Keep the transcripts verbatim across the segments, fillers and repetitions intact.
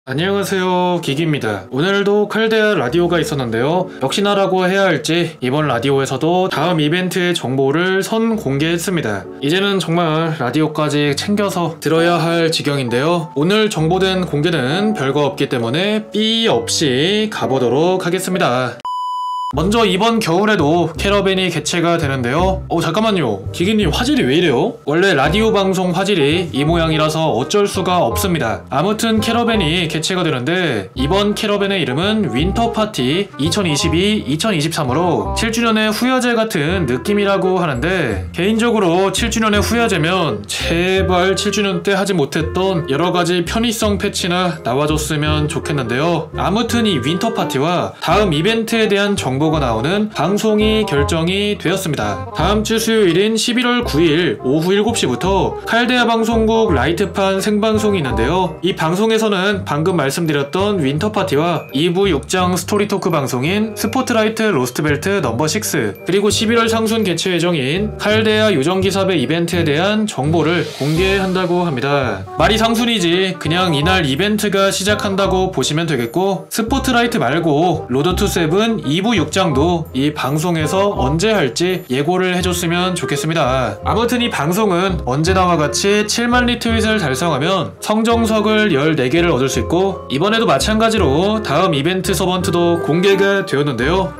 안녕하세요, 기기입니다. 오늘도 칼데아 라디오가 있었는데요. 역시나라고 해야 할지 이번 라디오에서도 다음 이벤트의 정보를 선 공개했습니다. 이제는 정말 라디오까지 챙겨서 들어야 할 지경인데요. 오늘 정보된 공개는 별거 없기 때문에 삐 없이 가보도록 하겠습니다. 먼저 이번 겨울에도 캐러밴이 개최가 되는데요. 어 잠깐만요, 기기님 화질이 왜 이래요? 원래 라디오 방송 화질이 이 모양이라서 어쩔 수가 없습니다. 아무튼 캐러밴이 개최가 되는데 이번 캐러밴의 이름은 윈터파티 이천이십이 이천이십삼으로 칠 주년의 후야제 같은 느낌이라고 하는데, 개인적으로 칠 주년의 후야제면 제발 칠 주년 때 하지 못했던 여러가지 편의성 패치나 나와줬으면 좋겠는데요. 아무튼 이 윈터파티와 다음 이벤트에 대한 정보 정보가 나오는 방송이 결정이 되었습니다. 다음주 수요일인 십일월 구일 오후 일곱 시부터 칼데아 방송국 라이트판 생방송이 있는데요. 이 방송에서는 방금 말씀드렸던 윈터파티와 이 부 육 장 스토리토크 방송인 스포트라이트 로스트벨트 넘버 육, 그리고 십일월 상순 개최 예정인 칼데아 요정기사배 이벤트에 대한 정보를 공개한다고 합니다. 말이 상순이지 그냥 이날 이벤트가 시작한다고 보시면 되겠고, 스포트라이트 말고 로드 투 세븐 이 부 육 장도 이 방송에서 언제 할지 예고를 해줬으면 좋겠습니다. 아무튼 이 방송은 언제나와 같이 칠만 리트윗을 달성하면 성정석을 열네 개를 얻을 수 있고, 이번에도 마찬가지로 다음 이벤트 서번트도 공개가 되었는데요.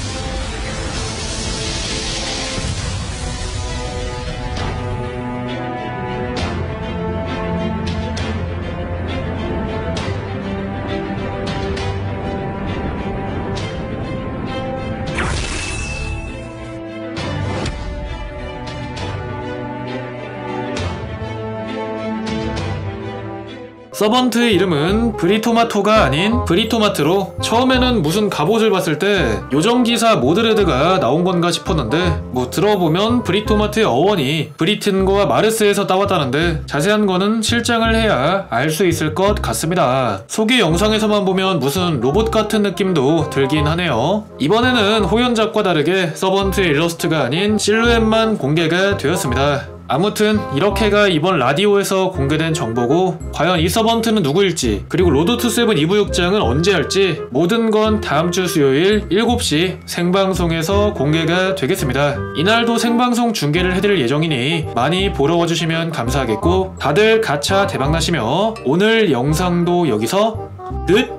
서번트의 이름은 브리토마토가 아닌 브리토마트로, 처음에는 무슨 갑옷을 봤을 때 요정기사 모드레드가 나온 건가 싶었는데, 뭐 들어보면 브리토마트의 어원이 브리튼과 마르스에서 따왔다는데 자세한 거는 실장을 해야 알 수 있을 것 같습니다. 소개 영상에서만 보면 무슨 로봇 같은 느낌도 들긴 하네요. 이번에는 호연작과 다르게 서번트의 일러스트가 아닌 실루엣만 공개가 되었습니다. 아무튼 이렇게가 이번 라디오에서 공개된 정보고, 과연 이 서번트는 누구일지, 그리고 로드 투 세븐 이 부 육 장은 언제 할지 모든 건 다음주 수요일 일곱 시 생방송에서 공개가 되겠습니다. 이날도 생방송 중계를 해드릴 예정이니 많이 보러 와주시면 감사하겠고, 다들 가차 대박나시며 오늘 영상도 여기서 끝!